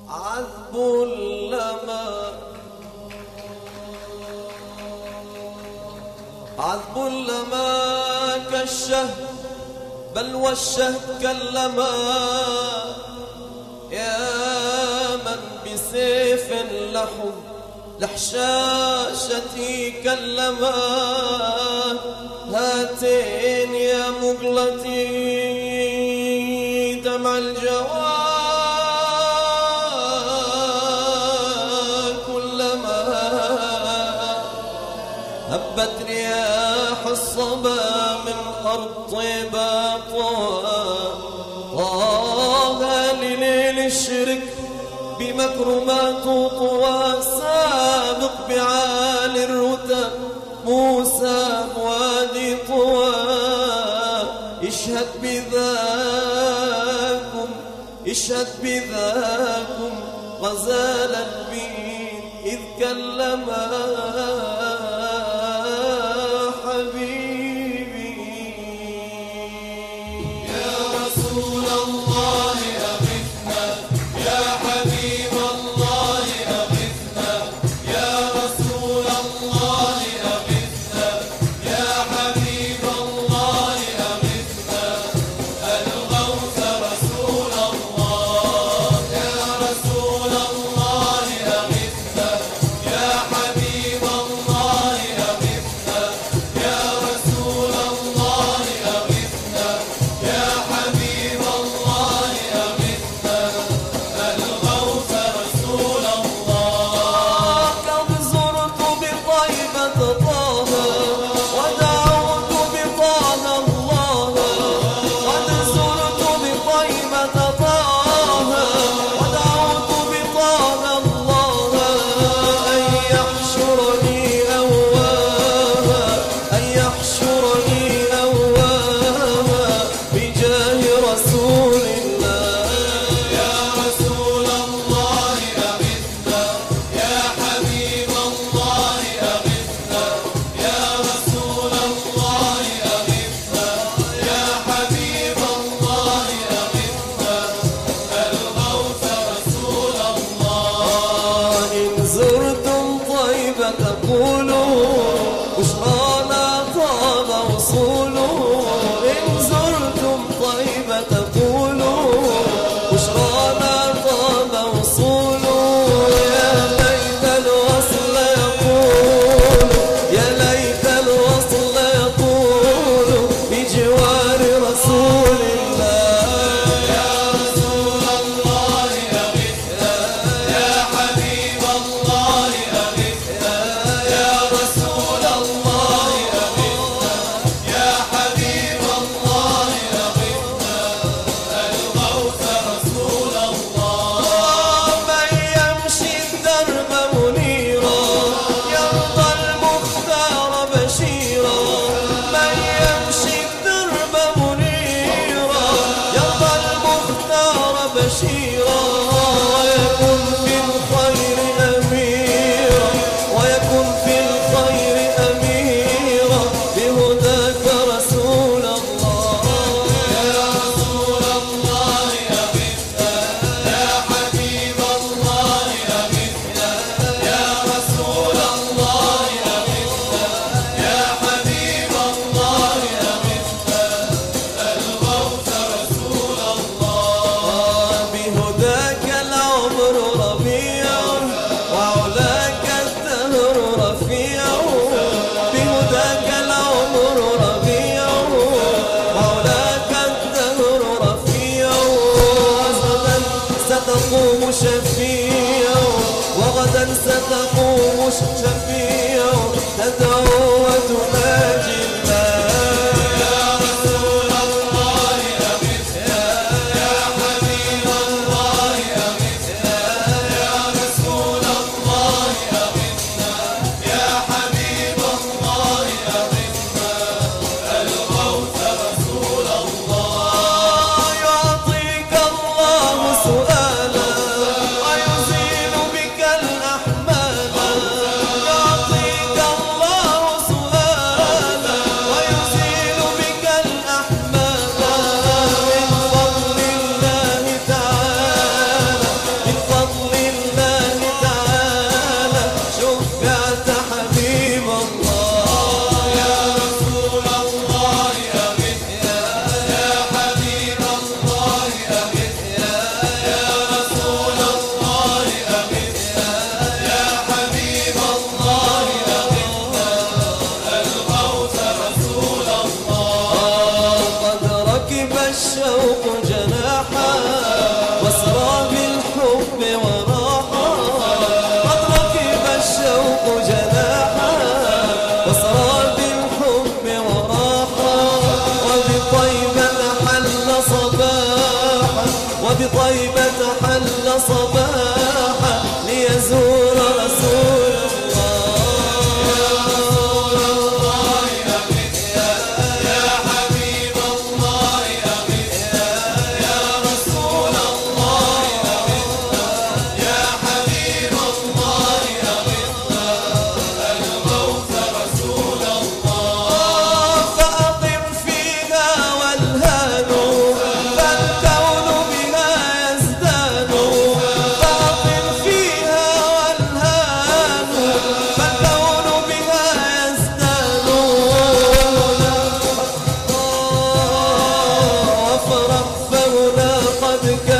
عذب لما عذب لما كالشهد بل والشهد كاللما يا من بسيف لحم لحشاشتي كاللما هاتين يا مقلتي دمع الجواد كلما هبت رياح الصبا من أرض طيبة طه لليل الشرك بمكرمات طوى سابق بعالي الرتب موسى وادي طوى اشهد بذاكم غزال البين إذ كلما حبيبي يا رسول الله أغثنا يا حبيب الله أغثنا يا رسول الله أغثنا يا حبيب الله أغثنا الغوث رسول الله يا رسول الله أغثنا يا حبيب الله أغثنا يا رسول الله أغثنا يا حبيب الله أغثنا الغوث رسول الله كم زرت بطيبة طه ودعوت بطه الله قد زرت بطيبة طه ودعوت بطه الله أن يحشرني أواها أن يحشرني أواها بجاه رسول الله يا رسول الله أغثنا يا حبيب الله أغثنا يا رسول الله أغثنا يا حبيب الله أغثنا الغوث رسول الله إن زرتم طيبة قولوا بشرانا طاب وصوله إن زرتم طيبة قولوا بشرانا طاب وصوله يا ليت الوصل يقول يا ليت الوصل يقول بجوار رسول الله يا رسول الله أغثنا يا حبيب الله أغثنا يا رسول الله أغثنا يا حبيب الله أغثنا الغوث رسول الله من يمشي الدرب منيرا يرضى المختار بشيرا من يمشي الدرب منيرا يرضى المختار بشيرا ويكن في الخير أميرا ويكن في الخير أميرا بهداك رسول الله يا رسول الله أغثنا يا حبيب الله أغثنا يا رسول الله أغثنا يا حبيب الله أغثنا الغوث رسول الله بهداك العمر ربيع وعلاك الدهر رفيع بهداك العمر ربيع وعلاك الدهر رفيع وغدا ستقوم شفيع وغدا ستقوم شفيع تدعو وتناجي الله يا رسول الله أغثنا يا حبيب الله أغثنا يا رسول الله أغثنا يا حبيب الله أغثنا الغوث رسول الله يعطيك الله سؤالا ويزيل بك الأحمال الشوق جناحا واسرى بالحب وراحا قد ركب الشوق جناحا واسرى بالحب وراحا وبطيبة حل صباحا وبطيبة حل صباحا ليزور رسول قد كان